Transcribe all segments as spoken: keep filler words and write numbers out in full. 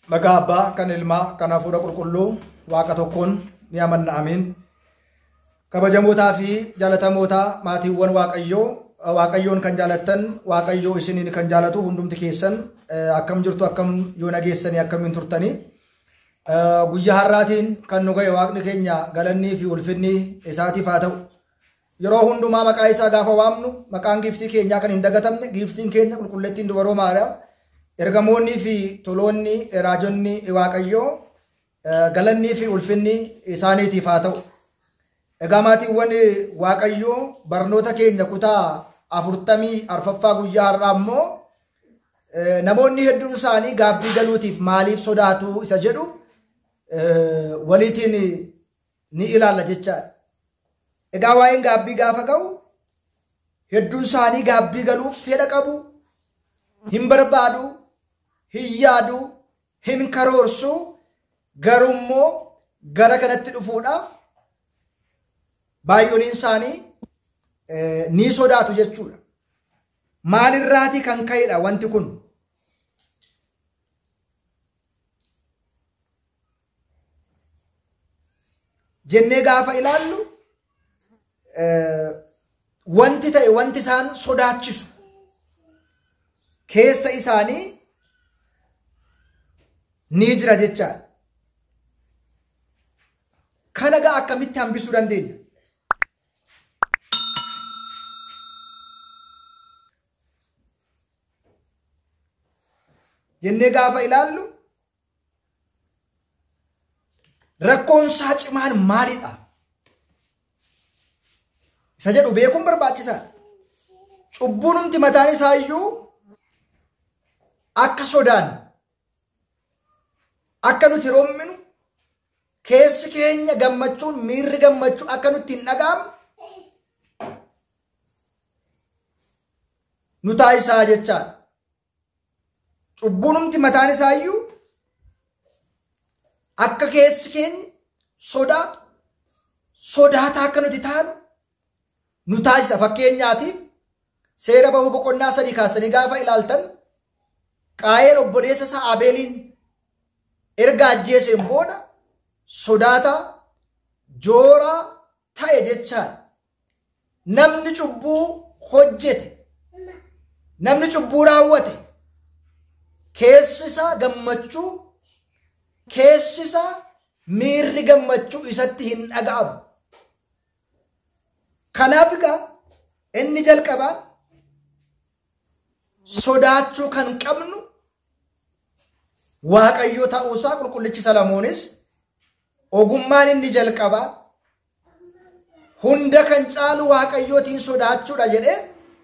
Maqaa Abbaa kan Ilmaa kan Hafuura Qulqulluu Waaqa tokkoon ni amanna amiin. Kabajamootaa fi jaalatamootaa maatiiwwan Waaqayyoo Waaqayyoon kan jaalattan Waaqayyoo isiniin kan jaalatu hundumti keessan akkam jirtu akkam yoo nageessanii akkamiin turtanii guyyaa har'aatiin kan nu ga'e Waaqni keenya galannii fi ulfinni isaatiif haa ta'u. Yeroo hundumaa maqaa isaa gaafa waamnu maqaan giiftii keenyaa kan hin dagatamne giiftiin keenya qulqulleettiin dubaroo Maariyaam ergamoonni fi toloonni raajonni Waaqayyoo galannii fi ulfinni isaaniitiif haa ta'u. Egaa maatiiwwan Waaqayyoo barnoota keenya kutaa afurtamii arfaffaa guyyaa har'aa immoo namoonni hedduun isaanii gaabbii galuutiif maaliif sodaatu isa jedhu waliitiin ni ilaalla jechaadha. Egaa waa'een gaabbii gaafa ga'u hedduun isaanii gaabbii galuuf fedha qabu, hin barbaadu, hin yaadu, hin karoorsu, garuu immoo gara kanatti dhufuudhaaf baay'ooliin isaanii ni sodaatu jechuudha. Maalirraati kan ka'edha wanti kun? Jennee gaafa ilaallu wanti ta'e wanti isaan sodaachisu keessa isaanii ni jira jechaadha. Kana gaa akkamitti hambisuu dandeenya? Jennee gaafa ilaallu rakkoon isaa cimaan maalidha? Isa jedhu beekuun barbaachisaadha. Cubbuunumti mataan isaa iyyuu akka sodaan akka nuti romminu keessi keenya gammachuun miirri gammachuu akka nutti hin dhaga'amne nu taasisaa jechaadha. Cubbuunumti mataan isaa iyyuu akka keessi keenya sodaatu sodaata akka nuti taanu nu taasisa. Fakkeenyaatiif seera bahuu boqonnaa sadii kaastanii gaafa ilaaltan Qaayeen obboleessa isaa Abeeliin erga ajjeeseen booda sodaata jooraa ta'e jechaadha. Namni cubbuu hojjete, namni cubbuu raawwate keessi isaa gammachuu, keessi isaa miirri gammachuu isatti hin dhaga'amu. Kanaaf egaa inni jalqabaan sodaachuu kan qabnu Waaqayyo ta'uusaa qulqullichi Salomoonis ogummaan inni jalqabaa hunda kan caalu Waaqayyootiin sodaachuudha jedhee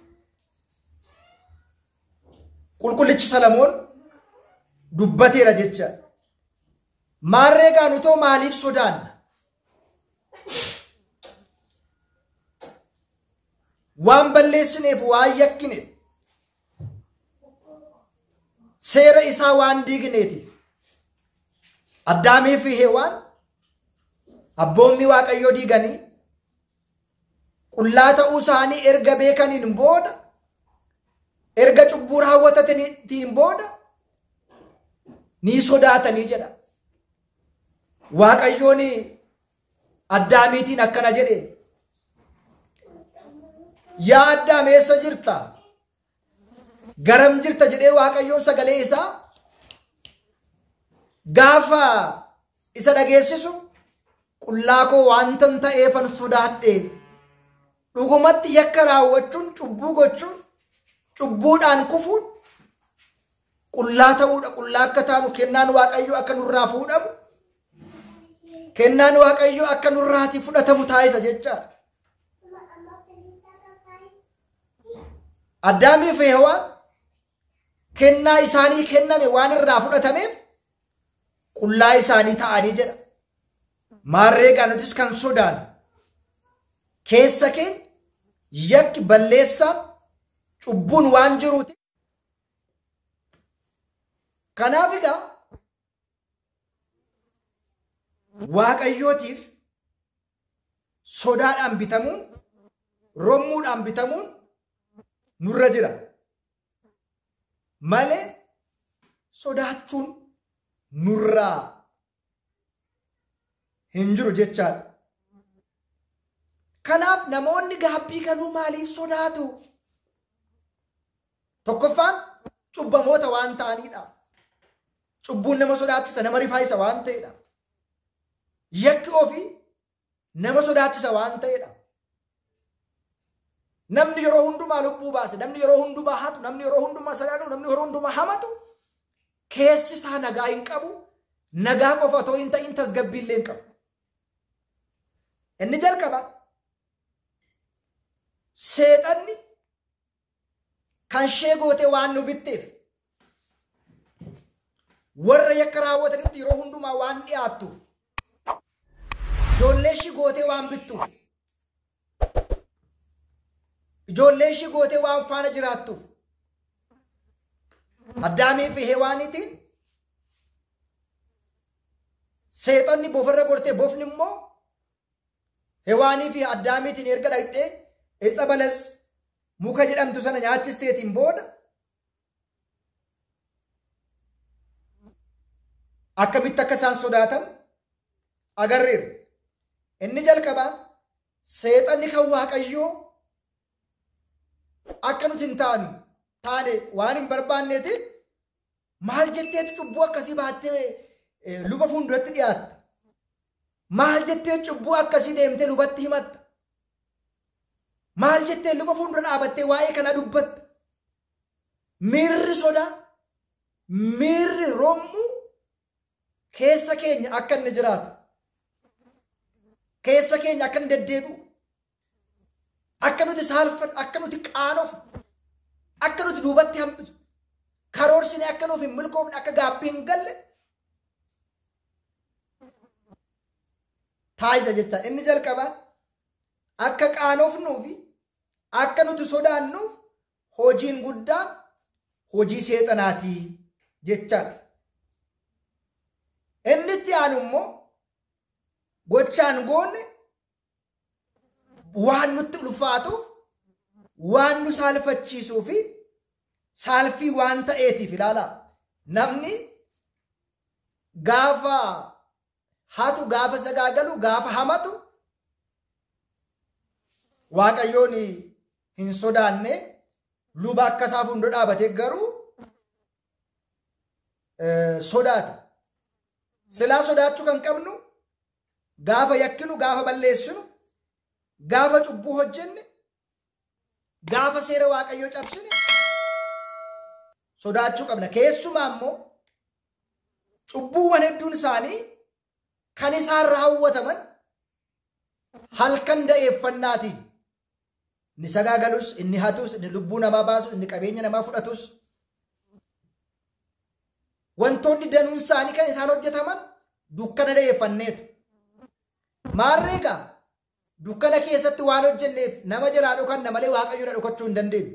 qulqullichi Salomoon dubbateera jecha. Maarree gaa nutoo maaliif sodaanna? Waan balleessineef, waan yakkineef, seera isaa waan diigneetiif Addaamii fi Hewaan abboommii Waaqayyoo diiganii qullaa ta'uu isaanii erga beekaniin booda, erga cubbuu raawwataniin booda ni sodaatanii jedha. Waaqayyoon Addaamiitiin akkana jedhe, yaa Addaam eessa jirta? Garam jirta jedhee Waaqayyoon sagalee isaa gaafa isa dhageessisu qullaa koo waantan ta'eefan sodaadhe. Dhugumatti yakka raawwachuun, cubbuu gochuun, cubbuudhaan kufuun qullaa ta'uudha. Qullaa akka taanu kennaan Waaqayyoo akka nurraa fuudhamu, kennaan Waaqayyoo akka nurraati fudhatamu taasisa jechaadha. Addaamii fi Hewaan kennaa isaanii kenname waan irraa fudhatameef qullaa isaanii ta'anii jedha. Maarree gaa nutis kan sodaannu keessa keenya yakki, balleessaan, cubbuun waan jiruuti. Kanaaf egaa Waaqayyootiif sodaadhaan bitamuun, rommuudhaan bitamuun nurra jira malee sodaachuun nurraa hin jiru jechaadha. Kanaaf namoonni gaabbii galuu maaliif sodaatu? Tokkoffaan cubbamoota waan ta'aniidha. Cubbuun nama sodaachisa, nama rifaayisa waan ta'eedha. Yakki ofii nama sodaachisa waan ta'eedha. Namni yeroo hundumaa lubbuu baase, namni yeroo hundumaa hatu, namni yeroo hundumaa sagaagatu, namni yeroo hundumaa hamatu keessi isaa nagaa hin qabu. Nagaa qofa otoo hin ta'in tasgabbii illee hin qabu. Inni jalqaba seexanni kan ishee gootee waan nu bitteef warra yakka raawwatanitti yeroo hundumaa waan dhiyaattuuf ijoollee ishii gootee waan bittuuf ijoollee ishii gootee waan faana jiraattuuf Addaamii fi Hewaaniitiin seexanni bofarra gortee bofni immoo Hewaanii fi Addaamiitiin erga dhaqxee Eessa balas muka jedhamtu sana nyaachisteetiin booda akkamitti akka isaan sodaatan agarreera. Inni jalqabaan seexanni kan Waaqayyoo akka nuti hin taanu taane waan hin barbaanneetiin maal jetteetu cubbuu akkasii baattee luba fuulduratti dhiyaatta? Maal jettee cubbuu akkasii deemtee lubatti himatta? Maal jettee luba fuuldura dhaabattee waa'ee kana dubbatta? Miirri sodaa, miirri rommuu keessa keenya akka inni jiraatu, keessa keenya akka inni deddeebi'u, akka nuti saalfannu, akka nuti qaanofnu, akka nuti duubatti hambisu, karoorsine akka nuuf hin milkoofne, akka gaabbii hin galle taasisa jecha. Inni jalqabaa akka qaanofnuufi akka nuti sodaannuuf hojiin guddaan hojii seexanaatii jechaadha. Inni itti aanu immoo gochaan goone waan nutti ulfaatuuf waan nu saalfachiisuu fi saalfii waan ta'eetiif ilaala. Namni gaafa hatu, gaafa sagaagalu, gaafa hamatu Waaqayyoon hin sodaanne luba akka isaa fuuldura dhaabatee garuu sodaata. Silaa sodaachuu kan qabnu gaafa yakkinu, gaafa balleessinu, gaafa cubbuu hojjenne, gaafa seera Waaqayyoo cabsine sodaachuu qabna. Keessumaa immoo cubbuuwwan hedduun isaanii kan isaan raawwataman halkan da'eeffannaatiif. Inni sagaagalus, inni hatus, inni lubbuu namaa baasus, inni qabeenya namaa fudhatus wantoonni danuun isaanii kan isaan hojjetaman dukkana da'eeffanneetu. Maarreegaa dukkana keessatti waan hojjenneef nama jalaa dhokanna malee Waaqayyoodha dhokachuu hin dandeenyu.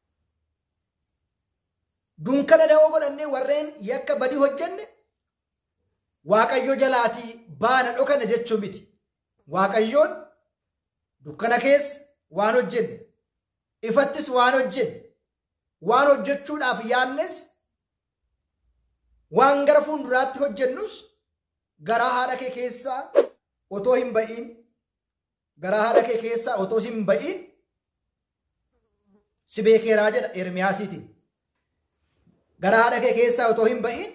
Dukkana da'oo godhannee warreen yakka badii hojjenne Waaqayyo jalaatii baana dhokana jechuu miti. Waaqayyoon dukkana keessa waan hojjenne, ifattis waan hojjenne, waan hojjechuudhaaf yaannes, waan gara fuulduraatti hojjennus garaa haadha kee keessaa otoo hin ba'iin, garaa haadha kee keessaa otoo hin ba'iin si beekeeraa jedha Ermiyaasiitiin. Garaa haadha kee keessaa otoo hin ba'iin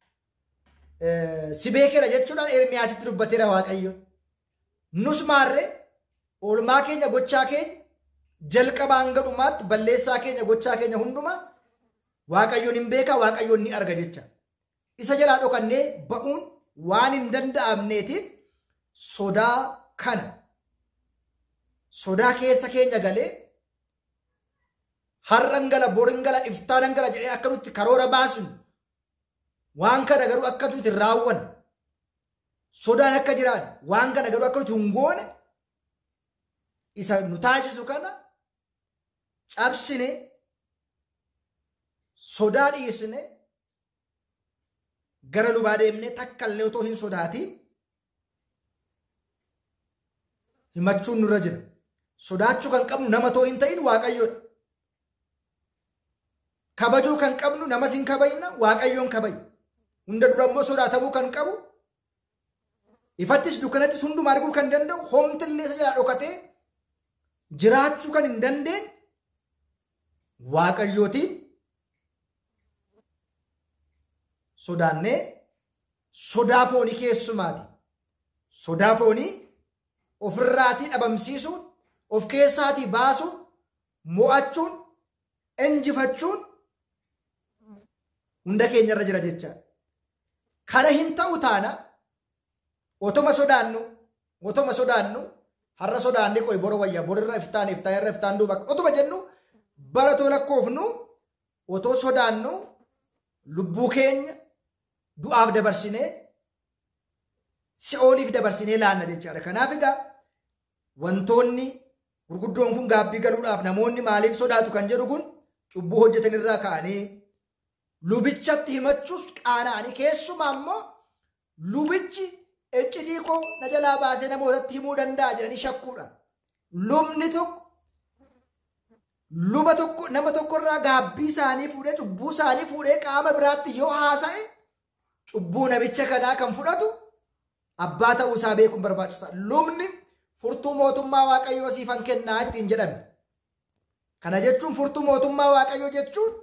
si beekeera jechuudhaan Ermiyaasitti dubbateera Waaqayyo. Nus maarree oolmaa keenya gochaa keenya jalqabaan gadhumaatti balleessaa keenya gochaa keenya hundumaa Waaqayyoon hin beekaa, Waaqayyoon ni arga jecha. Isa jalaa dhokannee ba'uun waan hin danda'amneetiif sodaa kana sodaa keessa keenya galee har'an gala, borin gala, iftaan gala jedhee akka nuti karoora baasun waan kana garuu akka nuti raawwannu sodaan akka jiraan waan kana garuu akka nuti hin goone isa nu taasisu kana cabsine sodaa dhiisne gara lubaa deemne takka illee otoo hin sodaatiin himachuun nurra jira. Sodaachuu kan qabnu nama otoo hin ta'in Waaqayyoodha. Kabajuu kan qabnu namas hin kabajna, Waaqayyoon kabajna. hunda durammoo sodaatamuu kan qabu ifattis dukkanattis hundumaa arguu kan danda'u homtillee isa jalaa dhokatee jiraachuu kan hin dandeenye Waaqayyootiin sodaannee sodaa foonii keessumaati. Sodaa foonii ofirraatii dhabamsiisuun of keessaatii baasuun mo'achuun injifachuun hunda keenya irra jira jecha. Kana hin ta'u taana otoma sodaannu otoma sodaannu har'a sodaannee qoy boro wayya bororra iftaan iftaan irra iftaan duuba otoma jennu baratoo lakkoofnu otoo sodaannu lubbuu keenya du'aaf dabarsinee si'ooliif dabarsinee laanna jechaadha. Kanaaf egaa wantoonni gurguddoon kun gaabbii galuudhaaf namoonni maaliif sodaatu kan jedhu kun cubbuu hojjetan irraa ka'anii lubichatti himachuus qaana'anii keessumaa immoo lubichi iccitii koo na jalaa baasee namootatti himuu danda'a jedhanii shakkuudha. Lubni tokko luba tokko nama tokkorraa gaabbii isaanii fuudhee cubbuu isaanii fuudhee qaama biraatti yoo haasa'e cubbuu namicha kanaa kan fudhatu abbaa ta'uu isaa beekuun barbaachisa. Lubni furtuu mootummaa Waaqayyoo siifan kennaa ittiin jedhame. Kana jechuun furtuu mootummaa Waaqayyoo jechuun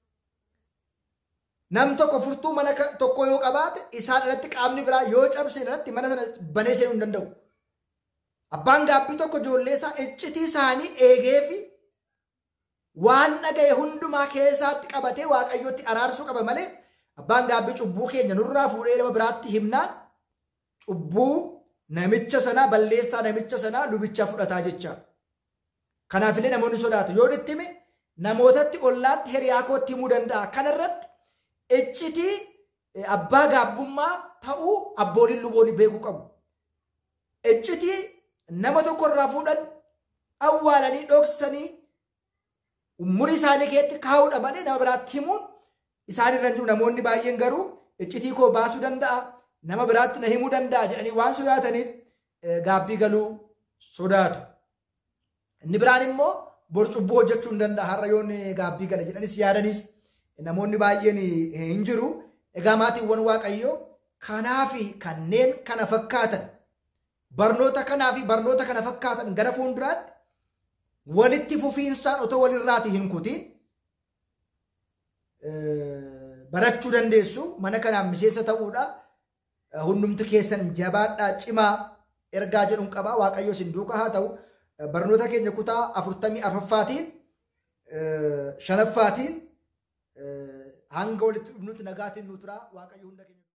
nam tokko furtuu mana tokko yoo qabaate isaan alatti qaamni biraa yoo cabse alatti mana sana banee seenuu hin danda'u. Abbaan gaabbii tokko ijoollee isaa iccitii isaanii eegee fi waan dhagaye hundumaa keessaatti qabatee Waaqayyootti araarsuu qaba malee abbaan gaabbii cubbuu keenya nurraa fuudhee nama biraatti himnaan cubbuu namicha sanaa balleessaa namicha sanaa lubicha fudhataa jecha. Kanaafillee namoonni sodaatu yoo itti hime namootatti ollaatti hiriyaa kootti himuu danda'a. Kanarratti iccitii abbaa gaabbummaa ta'uu abbooliin luboonni beekuu qabu. Iccitii nama tokkorraa fuudhan awwaalanii dhoksanii umurii isaanii keessatti kaa'uudha malee nama biraatti himuun isaan irra jiru. Namoonni baay'een garuu iccitii koo baasuu danda'a nama biraatti na himuu danda'a jedhanii waan sodaataniif gaabbii galuu sodaatu. Inni biraan immoo bor cubbuu hojjechuu hin danda'a har'a yoon gaabbii gala jedhanis yaadanis namoonni baay'een hin jiru. Egaa maatiiwwan Waaqayyoo kanaa fi kanneen kana fakkaatan barnoota kanaa fi barnoota kana fakkaatan gara fuulduraatti walitti fufiinsaan otoo walirraati hin kutiin barachuu dandeessu. Mana kanaan miseensa ta'uudha. Hundumti keessan jabaadhaa cimaa ergaa jedhuun qaba. Waaqayyo isin duukaa haa ta'u. Barnoota keenya kutaa afurtamii afaffaatiin shanaffaatiin hanga walitti dhufnutti nagaatiin nu tura. Waaqayyo hunda keenya